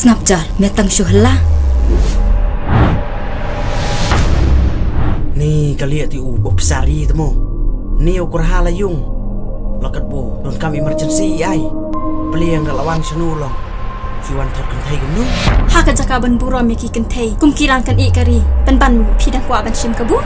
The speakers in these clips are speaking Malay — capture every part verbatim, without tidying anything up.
snap jar metang syuhla. Ni kali ti u besari temu. Ni ukur hala yung. Lakat bo don kami emergency ai. Beli yang lawan senulong. Siwan thot kan thai gnu. Ha ka jaka ban buro mi ki kan thai. Kum kiran kan i kari. Ban ban phidang kwa ban sim ka bu.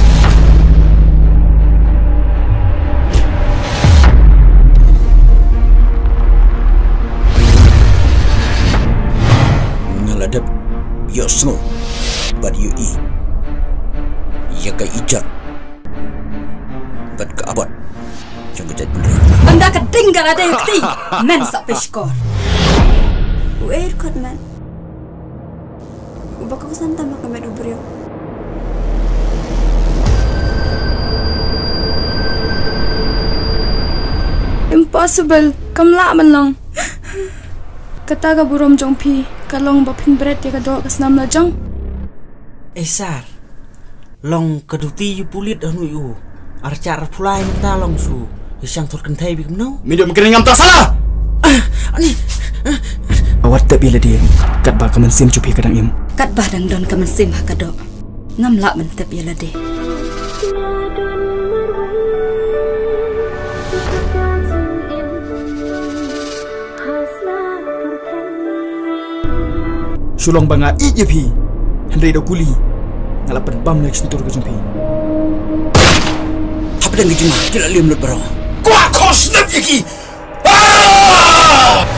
Ngaladap yo snow. But you eat. Ya ka ijak. But ka abot. Jung jat bener. Anda ka tinggal ada yakti. Men sa peskor. Uer kot man. Ubak ko santa makamed ubryo. Impossible. Kamla man lang. Kata ka burom jong pi. Kalong bapin bret ya ka do kas nam la jong. Esar. Long keduti yu pulit anu yu. Arcar pulai minta long su. Isang thot kan thai bik no. Minum kering ngam tak salah. Ani. Awat tak bila dia kat ba kaman sim cupi kadang im. Kat bah dang don kaman sim ha ka do. Ngam la man tep yala de. Sulong banga i je pi. Hendai do kuli. Ngalapan bam nak sentur ke jumpi. Apa dan gijima? Tidak liam lut barang. Kuat kos nak pergi. Ah!